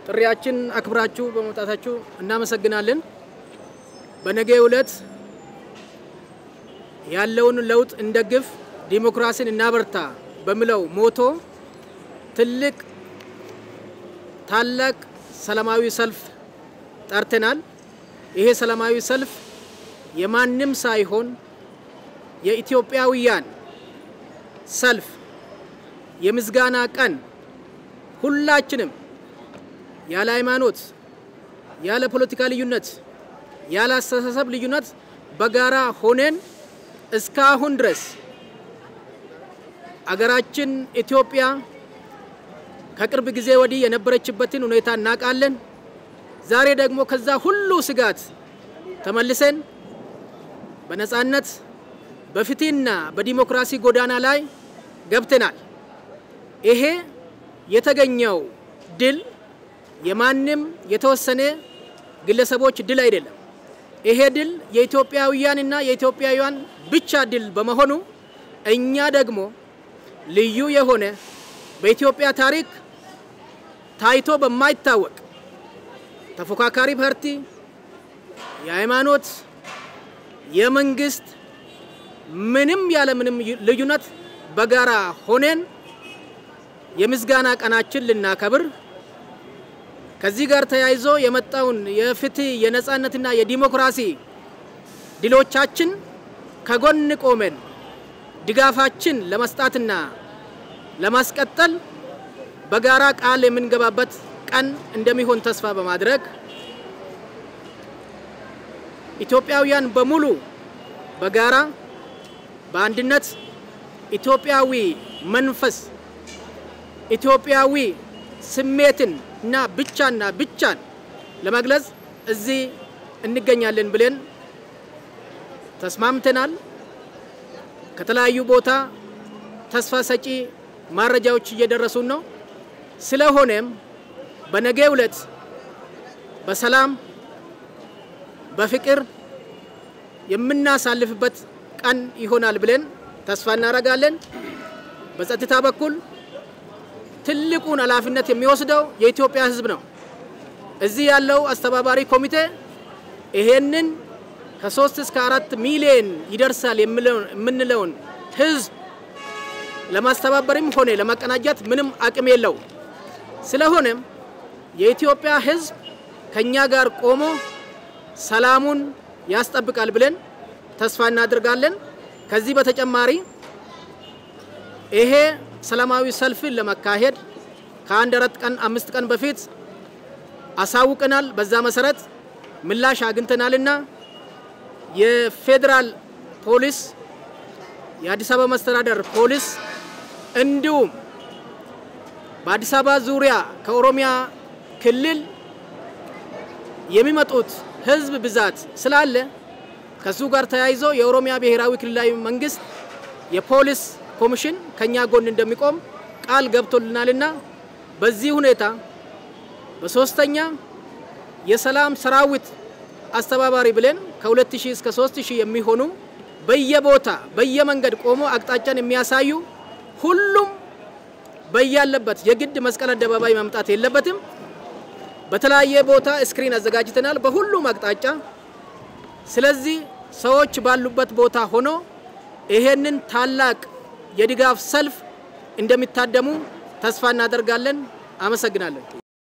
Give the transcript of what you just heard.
ጥሪያችን አክብራችሁ በመምጣታችሁ እናመሰግናለን። በነገው ዕለት ያለውን ለውጥ እንደግፍ ዲሞክራሲን እናበርታ በሚለው ሞቶ ታላቅ ሰላማዊ ሰልፍ ጠርተናል። ይሄ ሰላማዊ ሰልፍ የማንም ሳይሆን የኢትዮጵያውያን ሰልፍ የምስጋና ቀን ሁላችንም ያለ ሃይማኖት ያለ ፖለቲካ ልዩነት ያለ አስተሳሰብ ልዩነት በጋራ ሆነን እስካሁን ድረስ አገራችን ኢትዮጵያ ከቅርብ ጊዜ ወዲህ የነበረችበትን ሁኔታ እናቃለን። ዛሬ ደግሞ ከዛ ሁሉ ስጋት ተመልሰን በነጻነት በፍትህና በዲሞክራሲ ጎዳና ላይ ገብተናል። ይሄ የተገኘው ድል የማንም የተወሰነ ግለሰቦች ድል አይደለም። ይሄ ድል የኢትዮጵያውያንና የኢትዮጵያውያን ብቻ ድል በመሆኑ እኛ ደግሞ ልዩ የሆነ በኢትዮጵያ ታሪክ ታይቶ በማይታወቅ ተፎካካሪ ፓርቲ የሃይማኖት የመንግስት ምንም ልዩነት በጋራ ሆነን የምስጋና ቀናችን ልናከብር ከዚህ ጋር ተያይዞ የመጣውን የፍትህ የነጻነትና የዲሞክራሲ ድሎቻችን ከጎን ቆመን ድጋፋችን ለመስጣትና ለማስቀጠል በጋራ ቃል የምንገባበት ቀን እንደሚሆን ተስፋ በማድረግ ኢትዮጵያውያን በሙሉ በጋራ በአንድነት ኢትዮጵያዊ መንፈስ ኢትዮጵያዊ ስሜትን እና ብቻን ለመግለጽ እዚህ እንገኛለን ብለን ተስማምተናል። ከተለያዩ ቦታ ተስፋ ሰጪ ማረጃዎች እየደረሱን ነው። ስለሆነም በነገው ዕለት በሰላም በፍቅር የምናሳልፍበት ቀን ይሆናል ብለን ተስፋ እናደርጋለን። በጸጥታ በኩል ትልቁን ኃላፊነት የሚወስደው የኢትዮጵያ ሕዝብ ነው። እዚህ ያለው አስተባባሪ ኮሚቴ ይሄንን ከ3 እስከ 4 ሚሊዮን ይደርሳል የምንለውን ሕዝብ ለማስተባበርም ሆነ ለማቀናጀት ምንም አቅም የለው። ስለሆነም የኢትዮጵያ ሕዝብ ከኛ ጋር ቆሞ ሰላሙን ያስጠብቃል ብለን ተስፋ እናደርጋለን። ከዚህ በተጨማሪ ይሄ ሰላማዊ ሰልፍን ለማካሄድ ከ4 ቀን 5 ቀን በፊት አሳውቀናል። በዛ መሰረት ምላሽ አግኝተናልና የፌደራል ፖሊስ የአዲስ አበባ መስተዳደር ፖሊስ እንዲሁም በአዲስ አበባ ዙሪያ ከኦሮሚያ ክልል የሚመጡት ህዝብ ብዛት ስላለ ከሱ ጋር ተያይዞ የኦሮሚያ ብሔራዊ ክልላዊ መንግስት የፖሊስ ኮሚሽን ከኛ ጎን እንደሚቆም ቃል ገብቶልናልና በዚህ ሁኔታ በሶስተኛ የሰላም ሰራዊት አስተባባሪ ብለን ከ2000 እስከ 3000 የሚሆኑ በየቦታ በየመንገድ ቆሞ አቅጣጫን የሚያሳዩ ሁሉም በያለበት የግድ መስቀል አደባባይ መምጣት የለበትም። በተለያየ ቦታ ስክሪን አዘጋጅተናል በሁሉም አቅጣጫ። ስለዚህ ሰዎች ባሉበት ቦታ ሆኖ ይሄንን ታላቅ የድጋፍ ሰልፍ እንደሚታደሙ ተስፋ እናደርጋለን። አመሰግናለሁ።